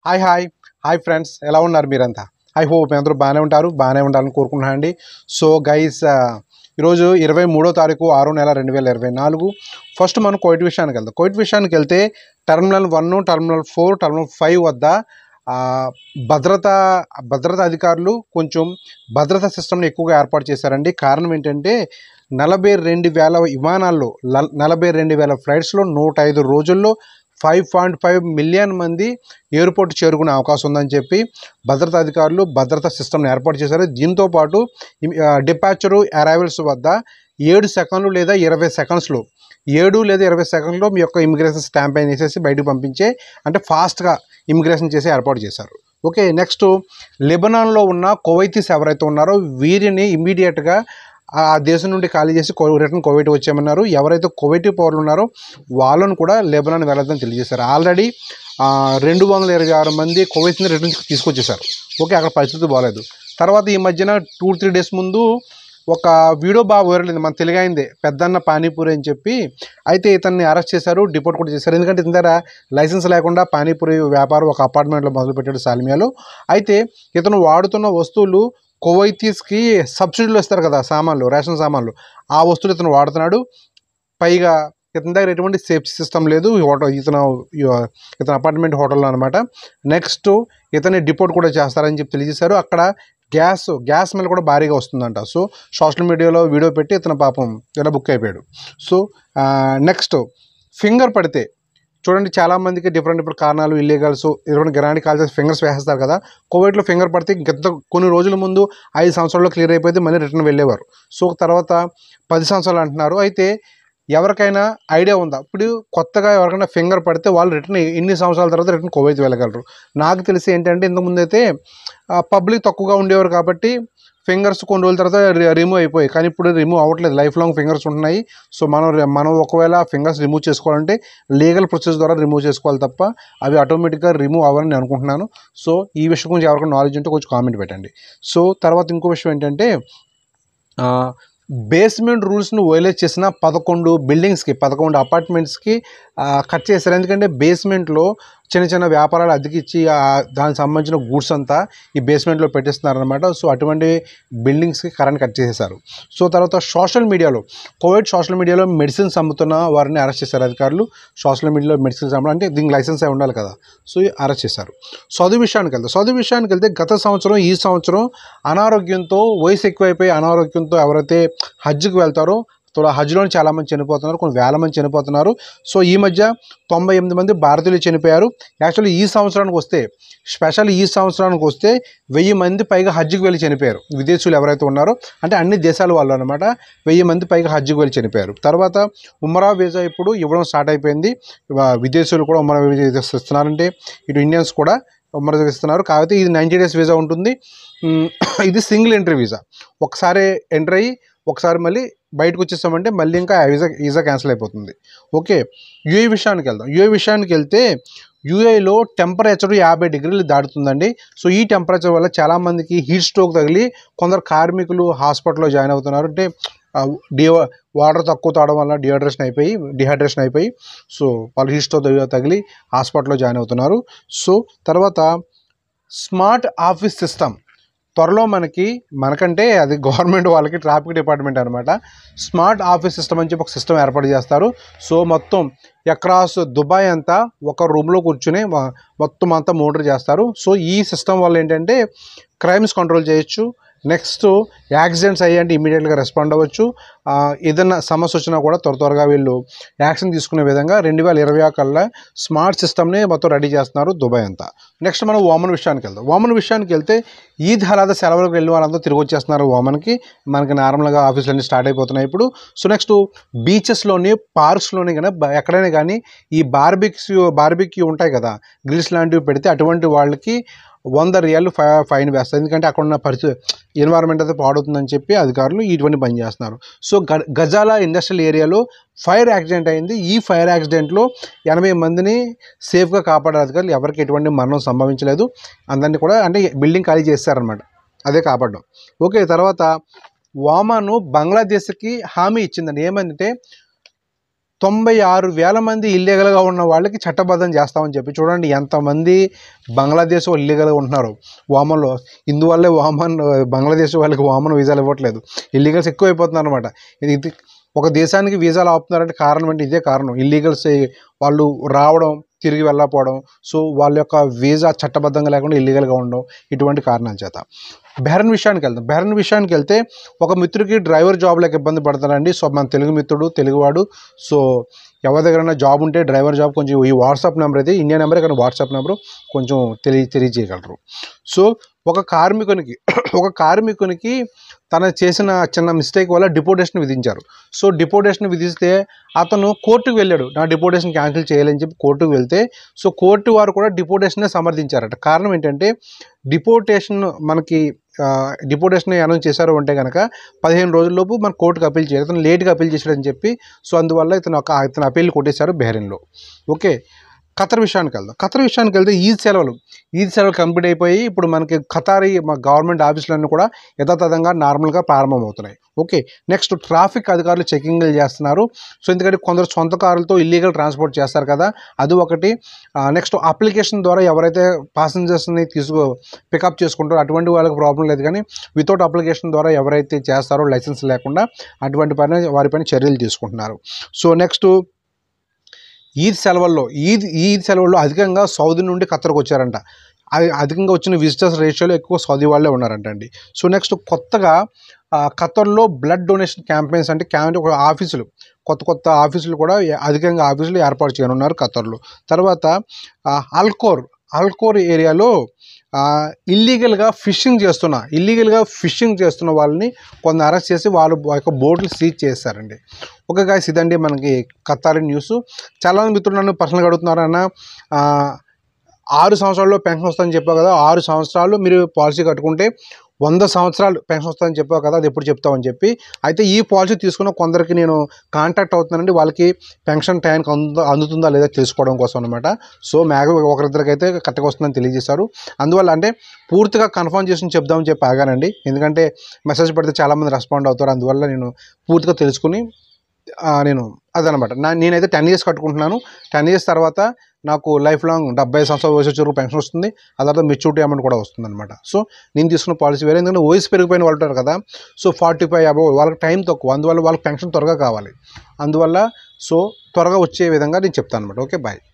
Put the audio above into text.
Hi hi hi friends, ఎలా ఉన్నారు మీరంతా? ఐ హోప్ మీ అందరూ బాగానే ఉండాలని కోరుకుంటున్నాను అండి. సో గైస్, ఈరోజు 23వ తారీఖు 6వ నెల 2024. ఫస్ట్ మనం కోవిడ్ విషయానికి వెళ్తే టర్మినల్ 1, టర్మినల్ 4, టర్మినల్ 5 వద్ద భద్రతా అధికారులు కొంచెం భద్రతా సిస్టమ్ని ఎక్కువగా ఏర్పాటు చేశారండి. కారణం ఏంటంటే 42,000 విమానాల్లో 42,000 ఫ్లైట్స్లో 105 రోజుల్లో 5.5 మిలియన్ మంది ఎయిర్పోర్ట్ చేరుకునే అవకాశం ఉందని చెప్పి భద్రతా అధికారులు భద్రతా సిస్టమ్ని ఏర్పాటు చేశారు. దీంతోపాటు డిపాచరు అరైవల్స్ వద్ద 7 సెకండ్లు లేదా 20 సెకండ్స్లో 7 లేదా 20 సెకండ్లో మీ యొక్క ఇమిగ్రేషన్ స్టాంప్ అయిన వేసేసి బయటకు పంపించే, అంటే ఫాస్ట్గా ఇమిగ్రేషన్ చేసి ఏర్పాటు చేశారు. ఓకే, నెక్స్ట్ లెబనాన్లో ఉన్న కువైతీస్ ఎవరైతే ఉన్నారో వీరిని ఇమ్మీడియట్గా ఆ దేశం నుండి ఖాళీ చేసి రిటర్న్ కువైట్ వచ్చామన్నారు. ఎవరైతే కువైటీ పౌరులు ఉన్నారో వాళ్ళను కూడా లెబనాన్ వెళ్ళొద్దని తెలియజేశారు. ఆల్రెడీ 226 మంది కువైట్ని రిటర్న్ తీసుకొచ్చేసారు. ఓకే, అక్కడ పరిస్థితి బాగాలేదు. తర్వాత ఈ మధ్యన 2-3 డేస్ ముందు ఒక వీడియో బాగా వైరల్ మన తెలుగైందే, పెద్దన్న పానీపూరి అని చెప్పి. అయితే ఇతన్ని అరెస్ట్ చేశారు, డిపోర్ట్ కూడా చేశారు. ఎందుకంటే ఇతని దగ్గర లైసెన్స్ లేకుండా పానీపూరి వ్యాపారం ఒక అపార్ట్మెంట్లో మొదలుపెట్టాడు సాల్మియాలో. అయితే ఇతను వాడుతున్న వస్తువులు కువైతీస్కి సబ్సిడీలు ఇస్తారు కదా, సామాన్లు, రేషన్ సామాన్లు, ఆ వస్తువులు ఇతను వాడుతున్నాడు. పైగా ఇతని దగ్గర ఎటువంటి సేఫ్టీ సిస్టమ్ లేదు. ఇతను అపార్ట్మెంట్ హోటల్లో అనమాట. నెక్స్ట్ ఇతన్ని డిపోర్ట్ కూడా చేస్తారని చెప్పి తెలియజేశారు. అక్కడ గ్యాస్ మీద కూడా భారీగా వస్తుందంట. సో సోషల్ మీడియాలో వీడియో పెట్టి ఇతను పాపం ఇలా బుక్ అయిపోయాడు. సో నెక్స్ట్ ఫింగర్ పడితే చూడండి, చాలామందికి డిఫరెంట్ కారణాలు, ఇల్లీగల్స్, ఇటువంటి గ్రాండ్ కాల్ చేసి ఫింగర్స్ వేసేస్తారు కదా. కోవిడ్లో ఫింగర్ పడితే కొన్ని రోజుల ముందు 5 సంవత్సరాల్లో క్లియర్ అయిపోతే మళ్ళీ రిటర్న్ వెళ్ళేవారు. సో తర్వాత 10 సంవత్సరాలు అంటున్నారు. అయితే ఎవరికైనా ఐడియా ఉందా, ఇప్పుడు కొత్తగా ఎవరికైనా ఫింగర్ పడితే వాళ్ళు రిటర్న్ ఎన్ని సంవత్సరాల తర్వాత రిటర్న్ కువైట్ వెళ్ళగలరు? నాకు తెలిసి ఏంటంటే ఇంతకుముందు అయితే పబ్లిక్ తక్కువగా ఉండేవారు కాబట్టి ఫింగర్స్ కొన్ని రోజుల తర్వాత రిమూవ్ అయిపోయాయి. కానీ ఇప్పుడు రిమూవ్ అవ్వట్లేదు, లైఫ్ లాంగ్ ఫింగర్స్ ఉంటున్నాయి. సో మనం ఒకవేళ ఫింగర్స్ రిమూవ్ చేసుకోవాలంటే లీగల్ ప్రొసెస్ ద్వారా రిమూవ్ చేసుకోవాలి తప్ప అవి ఆటోమేటిక్గా రిమూవ్ అవ్వాలని నేను అనుకుంటున్నాను. సో ఈ విషయం గురించి ఎవరికైనా నాలెడ్జ్ ఉంటే కొంచెం కామెంట్ పెట్టండి. సో తర్వాత ఇంకో విషయం ఏంటంటే బేస్మెంట్ రూల్స్ను వైలేట్ చేసిన 11 అపార్ట్మెంట్స్కి కట్ చేశారు. ఎందుకంటే బేస్మెంట్లో చిన్న వ్యాపారాలు అద్దెకిచ్చి దానికి సంబంధించిన గూడ్స్ అంతా ఈ బేస్మెంట్లో పెట్టిస్తున్నారనమాట. సో అటువంటి బిల్డింగ్స్కి కరెంట్ కట్ చేసేసారు. సో తర్వాత కువైట్ సోషల్ మీడియాలో మెడిసిన్స్ అమ్ముతున్న వారిని అరెస్ట్ చేశారు అధికారులు. సోషల్ మీడియాలో మెడిసిన్స్ అమ్మడం అంటే దీనికి లైసెన్స్ అయి ఉండాలి కదా. సో అరెస్ట్ చేశారు. చదువు విషయానికి వెళ్తే గత సంవత్సరం ఈ సంవత్సరం అనారోగ్యంతో, వయసు ఎక్కువైపోయి అనారోగ్యంతో ఎవరైతే హజ్కి వెళ్తారో హజ్లోనే చాలామంది చనిపోతున్నారు, కొన్ని వేల మంది చనిపోతున్నారు. సో ఈ మధ్య 98 మంది భారతీయులు చనిపోయారు. యాక్చువల్లీ ఈ సంవత్సరానికి వస్తే 1000 మంది పైగా హజ్కి వెళ్ళి చనిపోయారు. విదేశీయులు ఎవరైతే ఉన్నారో, అంటే అన్ని దేశాల వాళ్ళు అనమాట, 1000 మంది పైగా హజ్కి వెళ్ళి చనిపోయారు. తర్వాత ఉమరా వీజా ఇప్పుడు ఇవ్వడం స్టార్ట్ అయిపోయింది. విదేశీయులు కూడా ఉమరా వీజా ఇస్తున్నారంటే ఇటు ఇండియన్స్ కూడా ఉమరా ఇస్తున్నారు. కాకపోతే ఇది 90 days వీజా ఉంటుంది. ఇది సింగిల్ ఎంట్రీ వీజా. ఒకసారి ఎంటర్ అయ్యి ఒకసారి మళ్ళీ బయటకు వచ్చేసామంటే మళ్ళీ ఇంకా వీజా క్యాన్సిల్ అయిపోతుంది. ఓకే, యూఏ విషయానికి వెళ్తే యూఏలో టెంపరేచర్ 50 degrees దాటుతుందండి. సో ఈ టెంపరేచర్ వల్ల చాలామందికి హీట్ స్ట్రోక్ తగిలి కొందరు కార్మికులు హాస్పిటల్లో జాయిన్ అవుతున్నారు. అంటే వాటర్ తక్కువ తాగడం వల్ల డిహైడ్రేషన్ అయిపోయి సో వాళ్ళు హీట్ స్ట్రోక్ తగిలి హాస్పిటల్లో జాయిన్ అవుతున్నారు. సో తర్వాత స్మార్ట్ ఆఫీస్ సిస్టమ్ త్వరలో మనకంటే అది గవర్నమెంట్ వాళ్ళకి ట్రాఫిక్ డిపార్ట్మెంట్ అనమాట. స్మార్ట్ ఆఫీస్ సిస్టమ్ అని చెప్పి ఒక సిస్టమ్ ఏర్పాటు చేస్తారు. సో మొత్తం అక్రాస్ దుబాయ్ అంతా ఒక రూమ్లో కూర్చుని మొత్తం అంతా మోనిటర్ చేస్తారు. సో ఈ సిస్టమ్ వల్ల ఏంటంటే క్రైమ్స్ కంట్రోల్ చేయొచ్చు. నెక్స్ట్ యాక్సిడెంట్స్ అయ్యంటే ఇమీడియట్గా రెస్పాండ్ అవ్వచ్చు. ఏదైనా సమస్య వచ్చినా కూడా త్వరగా వీళ్ళు యాక్షన్ తీసుకునే విధంగా 2020 కల్లా స్మార్ట్ సిస్టమ్ని మొత్తం రెడీ చేస్తున్నారు దుబాయ్ అంతా. నెక్స్ట్ మనం ఓమన్ విషయానికి వెళ్తే ఈద్ హలాదా సెలవులకు వెళ్ళిన వాళ్ళంతా తిరిగి వచ్చేస్తున్నారు ఓమన్కి. మనకి నార్మల్గా ఆఫీసులన్నీ స్టార్ట్ అయిపోతున్నాయి ఇప్పుడు. సో నెక్స్ట్ బీచెస్లోని, పార్క్స్లోని కానీ ఎక్కడైనా కానీ ఈ బార్బిక్యూ ఉంటాయి కదా, గ్రిల్స్ లాంటివి పెడితే అటువంటి వాళ్ళకి 100 రియాలు ఫైన్ వేస్తారు. ఎందుకంటే అక్కడ ఉన్న ఎన్వైరన్మెంట్ అయితే పాడవుతుందని చెప్పి అధికారులు ఇటువంటి పని చేస్తున్నారు. సో గజాలా ఇండస్ట్రియల్ ఏరియాలో ఫైర్ యాక్సిడెంట్ అయింది. ఈ ఫైర్ యాక్సిడెంట్లో 80 మందిని సేఫ్గా కాపాడారు అధికారులు. ఎవరికి ఎటువంటి మరణం సంభవించలేదు. అందరినీ కూడా అంటే బిల్డింగ్ ఖాళీ చేస్తారనమాట, అదే కాపాడడం. ఓకే, తర్వాత ఒమాన్ బంగ్లాదేశ్కి హామీ ఇచ్చిందండి. ఏమంటే 96,000 మంది ఇల్లీగల్గా ఉన్న వాళ్ళకి చట్టబద్ధం చేస్తామని చెప్పి. చూడండి ఎంతమంది బంగ్లాదేశ్ వాళ్ళు ఇల్లీగల్గా ఉంటున్నారు వామన్లో. ఇందువల్లే బంగ్లాదేశ్ వాళ్ళకి వామన్ వీసాలు ఇవ్వట్లేదు, ఇల్లీగల్స్ ఎక్కువైపోతున్నారు అనమాట. ఇది ఒక దేశానికి వీసాలు ఆపుతున్నారంటే కారణం అంటే ఇదే కారణం, ఇల్లీగల్స్ వాళ్ళు రావడం తిరిగి వెళ్ళకపోవడం. సో వాళ్ళ యొక్క వీసా చట్టబద్ధంగా లేకుండా ఇల్లీగల్గా ఉండడం, ఇటువంటి కారణాల చేత. బెహ్రెన్ విషయానికి వెళ్తే ఒక మిత్రుడికి డ్రైవర్ జాబ్ లేక ఇబ్బంది పడతారండి. సో మన తెలుగు మిత్రుడు, తెలుగువాడు. సో ఎవరి దగ్గరైనా జాబ్ ఉంటే డ్రైవర్ జాబ్ కొంచెం ఈ వాట్సాప్ నెంబర్ అయితే ఇండియా నెంబరే కానీ వాట్సాప్ నెంబరు కొంచెం తెలియజేయగలరు. సో ఒక కార్మికునికి తను చేసిన చిన్న మిస్టేక్ వల్ల డిపోటేషన్ విధించారు. సో డిపోటేషన్ విధిస్తే అతను కోర్టుకు వెళ్ళాడు, నా డిపోటేషన్ క్యాన్సిల్ చేయాలని చెప్పి కోర్టుకు వెళ్తే, సో కోర్టు వారు కూడా డిపోటేషన్నే సమర్థించారట. కారణం ఏంటంటే డిపోటేషన్ అనౌన్స్ చేశారు అంటే కనుక 15 రోజుల్లోపు మన కోర్టుకు అప్పీల్ చేయాలి, అతను లేట్గా అప్పీల్ చేశాడని చెప్పి. సో అందువల్ల ఇతను అప్పీల్ కొట్టేశారు బెహ్రెన్లో. ఓకే, ఖతర్ విషయానికి వెళ్తే ఈద్ సెలవులు కంప్లీట్ అయిపోయి ఇప్పుడు మనకి మా గవర్నమెంట్ ఆఫీసులన్నీ కూడా యథాతథంగా నార్మల్గా ప్రారంభమవుతున్నాయి. ఓకే, నెక్స్ట్ ట్రాఫిక్ అధికారులు చెకింగ్లు చేస్తున్నారు. సో ఎందుకంటే కొందరు సొంత కారులతో ఇల్లీగల్ ట్రాన్స్పోర్ట్ చేస్తారు కదా, అది ఒకటి. నెక్స్ట్ అప్లికేషన్ ద్వారా ఎవరైతే ప్యాసింజర్స్ని పికప్ చేసుకుంటారో అటువంటి వాళ్ళకి ప్రాబ్లం లేదు, కానీ వితౌట్ అప్లికేషన్ ద్వారా ఎవరైతే చేస్తారో లైసెన్స్ లేకుండా అటువంటి వారిపైన చర్యలు తీసుకుంటున్నారు. సో నెక్స్ట్ ఈద్ సెలవుల్లో అధికంగా సౌదీ నుండి ఖతర్కు వచ్చారంట. అధికంగా వచ్చిన విజిటర్స్ రేషియోలో ఎక్కువ సౌదీ వాళ్ళే ఉన్నారంట అండి. సో నెక్స్ట్ కొత్తగా ఖతర్లో బ్లడ్ డొనేషన్ క్యాంపెయిన్స్ అంటే ఒక ఆఫీసులు, కొత్త ఆఫీసులు కూడా అధికంగా ఏర్పాటు చేయనున్నారు ఖతర్లో. తర్వాత అల్కోర్ ఏరియాలో ఇల్లీగల్గా ఫిషింగ్ చేస్తున్న వాళ్ళని కొంత అరెస్ట్ చేసి వాళ్ళ యొక్క బోట్లు సీజ్ చేస్తారండి. ఓకే గాయ్స్, ఇదండి మనకి ఖతారీ న్యూస్. చాలామంది మిత్రులు నన్ను పర్సనల్గా అడుగుతున్నారు, అన్న 6 సంవత్సరాల్లో పెన్షన్ వస్తుందని చెప్పావు కదా, 6 సంవత్సరాలు మీరు పాలసీ కట్టుకుంటే 100 సంవత్సరాలు పెన్షన్ వస్తుందని చెప్పావు కదా, అది ఎప్పుడు చెప్తావని చెప్పి. అయితే ఈ పాలసీ తీసుకున్న కొందరికి నేను కాంటాక్ట్ అవుతున్నానండి, వాళ్ళకి పెన్షన్ టైంకి అందుతుందా లేదా తెలుసుకోవడం కోసం అనమాట. సో ఒకరిద్దరికి అయితే కరెక్ట్గా వస్తుందని తెలియజేశారు. అందువల్ల అంటే పూర్తిగా కన్ఫర్మ్ చేసి చెప్దామని చెప్పి ఆగానండి, ఎందుకంటే మెసేజ్ పెడితే చాలామంది రెస్పాండ్ అవుతారు. అందువల్ల నేను పూర్తిగా తెలుసుకుని అదనమాట. నేనైతే 10 years కట్టుకుంటున్నాను. 10 years తర్వాత నాకు లైఫ్ లాంగ్ 75 సంవత్సరాల వయసు వచ్చే పెన్షన్ వస్తుంది. ఆ తర్వాత మెచ్యూరిటీ అమౌంట్ కూడా వస్తుంది అనమాట. సో నేను తీసుకున్న పాలసీ వేరే, ఎందుకంటే వయసు పెరిగిపోయిన వాళ్ళు ఉంటారు కదా, సో 45 above వాళ్ళకి టైం తక్కువ, అందువల్ల వాళ్ళకి పెన్షన్ త్వరగా కావాలి. అందువల్ల సో త్వరగా వచ్చే విధంగా నేను చెప్తాను అనమాట. Okay, bye.